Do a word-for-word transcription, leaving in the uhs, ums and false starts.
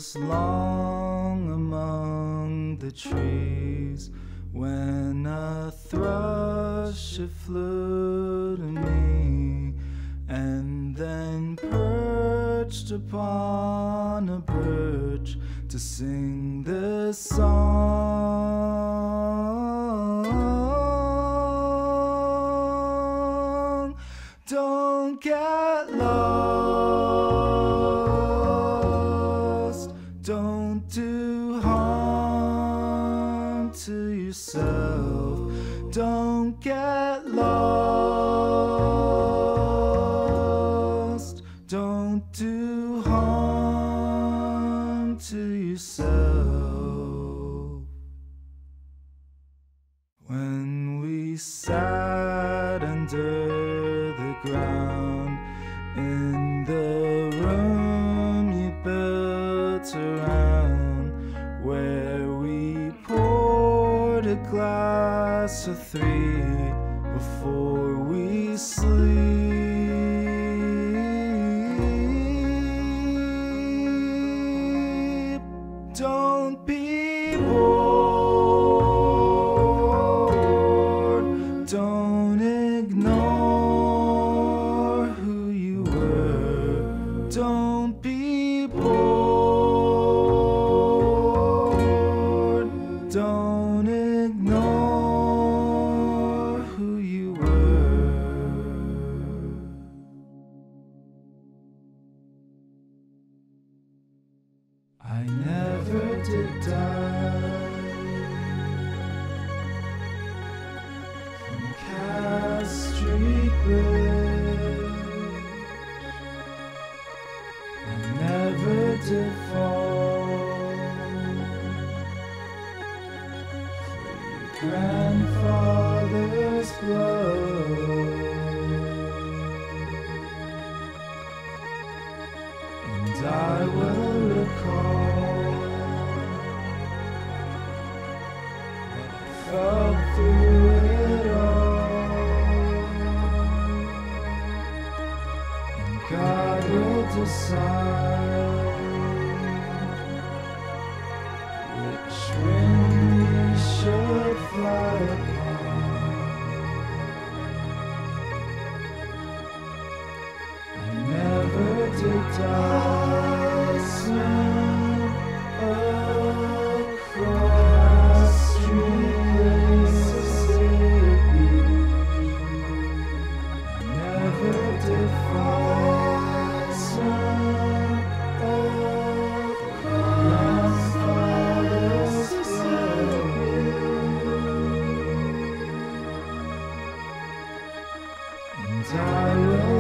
was long among the trees when a thrush it flew to me, and then perched upon a birch to sing this song. Don't get lost, don't do harm to yourself, don't get lost, don't do harm to yourself. When we sat under the ground in the room you built around, where we poured a glass of three before we sleep. Don't be bored, don't ignore who you were, don't be bored, don't ignore who you were. I never did die from Cass Street Bridge. I never did fall for your grandfather's blood, and I will recall that I felt through it all, and God will decide which wind we should fly upon. I never did die, swim across street Mississippi. I never did fly, swim across Mississippi, and I will